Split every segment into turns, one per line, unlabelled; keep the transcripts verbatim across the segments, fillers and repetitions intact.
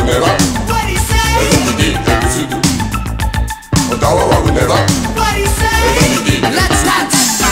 uneva.
What he say?
Edondidi ekusudu. Otawa wa uneva.
What he say?
Edondidi
Let's dance.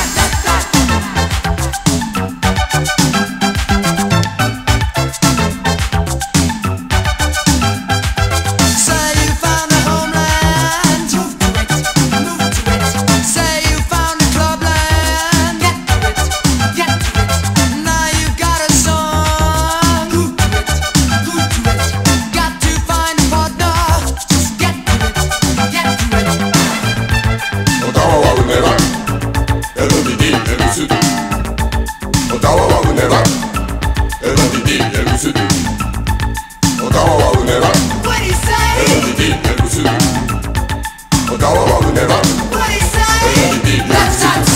Say you found a homeland. Move to it, move to it. Say you found a clubland. Get to it, get to it. Now you got a song. Move to it, move to it. Got to find a partner. Just get to it, get to it.
Otawa wa uneva. Edondidi ekusudu. Otawa wa uneva. Edondidi ekusudu. Otawa wa uneva.
What he say?
Edondidi ekusudu. Otawa wa uneva.
What he say?
Edondidi
Let's dance.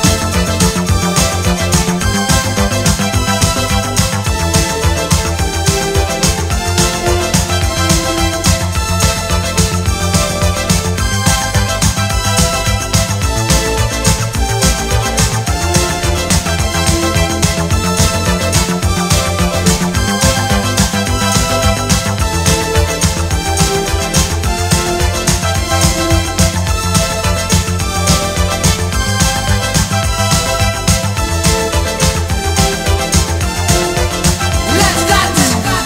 Let's dance.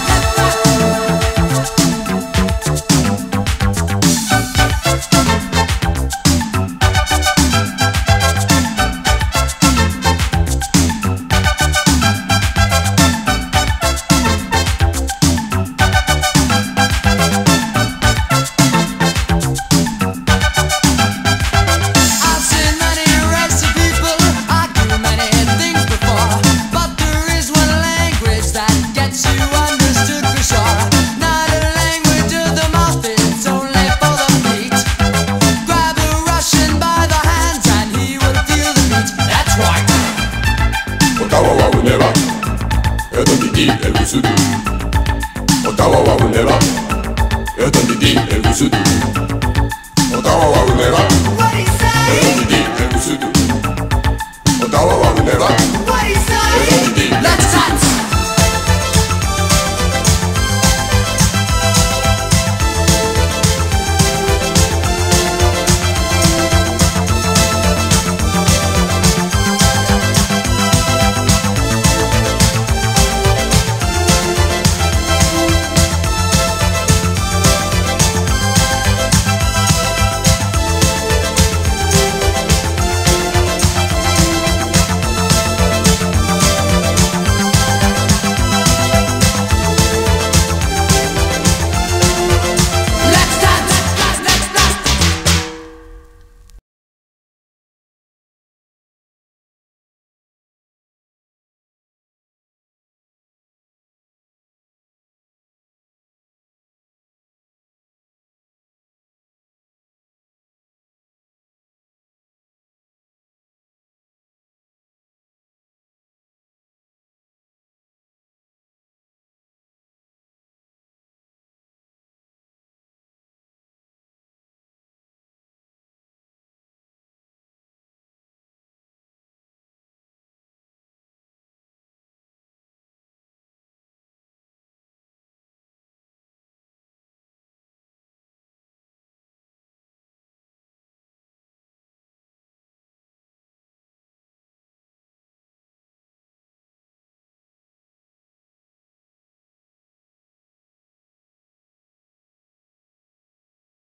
I've seen many races of people, I do many things before, but there is one language that gets you understood for sure. Not a language of the mouth, it's only for the feet. Grab a Russian by the hands and he will feel the beat. That's right.
Otawa wa uneva. Edondidi ekusudu. Otawa wa uneva. Edondidi ekusudu. Otawa wa uneva.
What he say?
Edondidi ekusudu. Otawa wa uneva.
What he say?
Edondidi
Let's dance.